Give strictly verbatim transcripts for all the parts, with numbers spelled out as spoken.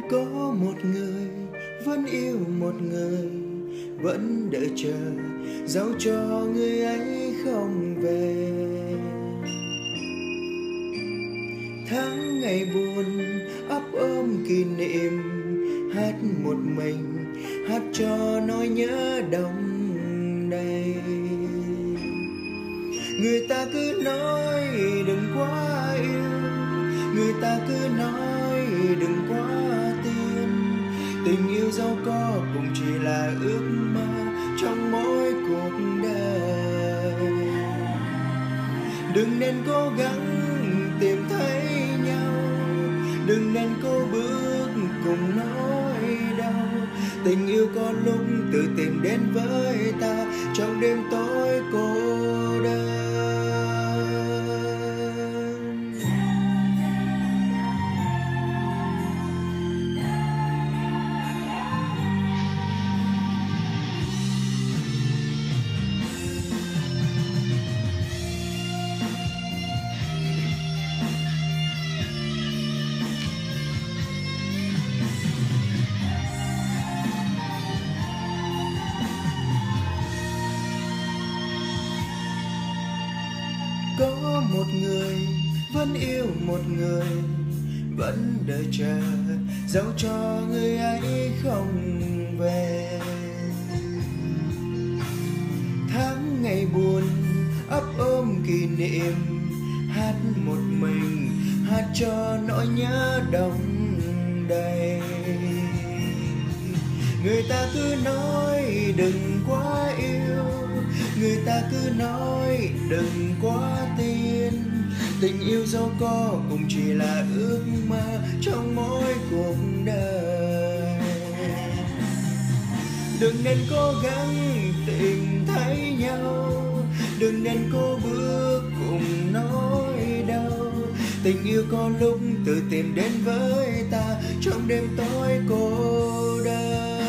Có một người vẫn yêu một người, vẫn đợi chờ dẫu cho người ấy không về. Tháng ngày buồn ấp ôm kỷ niệm, hát một mình hát cho nỗi nhớ đông đầy. Người ta cứ nói đừng quá yêu, người ta cứ nói đừng quá tin. Tình yêu dẫu có cũng chỉ là ước mơ trong mỗi cuộc đời. Đừng nên cố gắng tìm thấy nhau, đừng nên cố bước cùng nỗi đau. Tình yêu có lúc tự tìm đến với ta trong đêm tối cô đơn. Có một người vẫn yêu một người, vẫn đợi chờ dẫu cho người ấy không về. Tháng ngày buồn ấp ôm kỷ niệm, hát một mình hát cho nỗi nhớ đông đầy. Người ta cứ nói đừng quá yêu, người ta cứ nói đừng quá tin. Tình yêu dẫu có cũng chỉ là ước mơ trong mỗi cuộc đời. Đừng nên cố gắng tìm thấy nhau, đừng nên cố bước cùng nỗi đau. Tình yêu có lúc tự tìm đến với ta trong đêm tối cô đơn.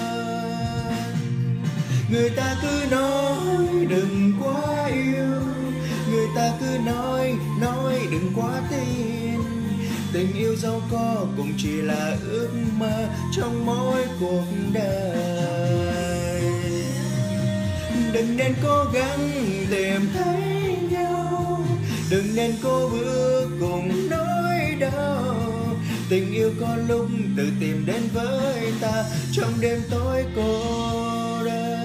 Người ta cứ nói đừng quá yêu, người ta cứ nói, nói đừng quá tin. Tình yêu dẫu có cũng chỉ là ước mơ trong mỗi cuộc đời. Đừng nên cố gắng tìm thấy nhau, đừng nên cố bước cùng nỗi đau. Tình yêu có lúc tự tìm đến với ta trong đêm tối cô đơn.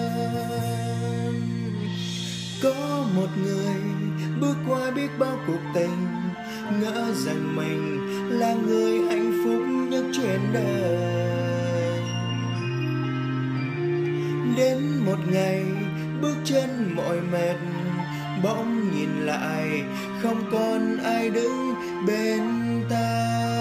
Có một người bước qua biết bao cuộc tình, ngỡ rằng mình là người hạnh phúc nhất trên đời. Đến một ngày bước chân mỏi mệt, bỗng nhìn lại không còn ai đứng bên ta.